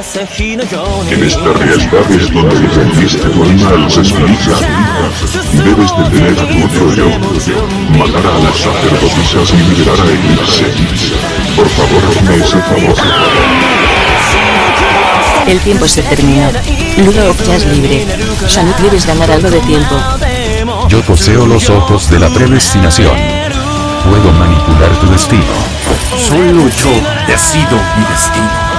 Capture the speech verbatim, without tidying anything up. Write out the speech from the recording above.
En esta realidad es donde defendiste tu alma a los espíritus. Debes detener a tu otro yo, matar a las sacerdotisas y liberar a Eclipse. Por favor, hazme ese favor. El tiempo se terminó. Ludo ya es libre. Shanu, ¿quieres ganar algo de tiempo? Yo poseo los ojos de la predestinación. Puedo manipular tu destino. Solo yo decido mi destino.